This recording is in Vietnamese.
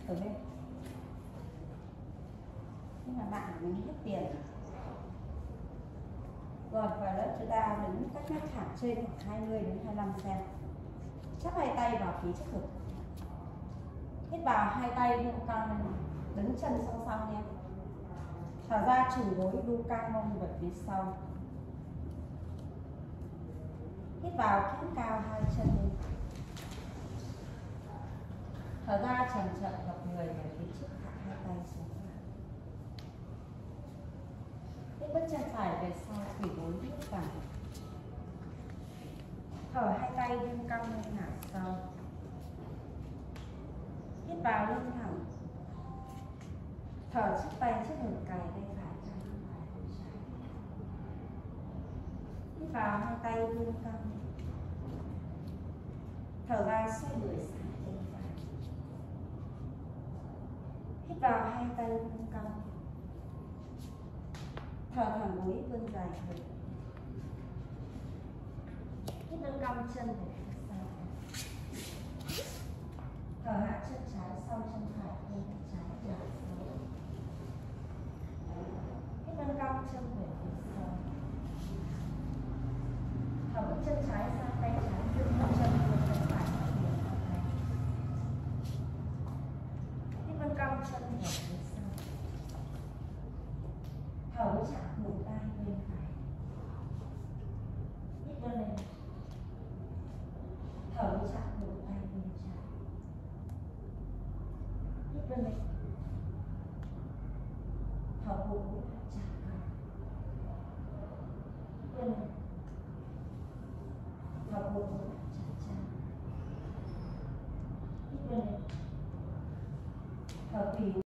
ở đây. Nhưng mà bạn của mình hết tiền rồi. Và lớp chúng ta đứng cách mép thẳng trên khoảng 20 đến 25 cm. Chắp hai tay vào phía trước ngực. Hít vào hai tay vươn cong, đứng chân song song nhé. Thở ra trùng gối đu căng mông về phía sau. Hít vào kiễng cao hai chân lên. Thở ra chậm chậm gập người về phía trước, hạ hai tay xuống. Hít bước chân phải về sau, quỳ gối hít vào. Thở hai tay vươn cong lên ngả sau. Hít vào lưng thẳng. Thở chắp tay trước ngực, cài tay phải sang bên phải đùi trái. Hít vào hai tay vươn cong. Thở ra xoay người sang bên phải. Hít vào hai tay vươn cong. Thở thẳng gối vươn dài người. Hít nâng cong chân về phía sau. Thở hạ chân trái sau chân phải, tay trái ngả sau. Hít nâng cong chân về phía sau. Thở bước chân trái sang tay trái, dựng bước chân về chân phải, liền vào tay. Hít nâng cong chân về phía sau. Thở chạm mũi tay bên phải. Hít vươn lên. Thở chạm mũi tay bên trái. Hít vươn lên. Thở bụng mũi chạm vào. Hít vươn lên. Thở bụng mũi chạm chạm. Hít vươn lên. Thở quỳ.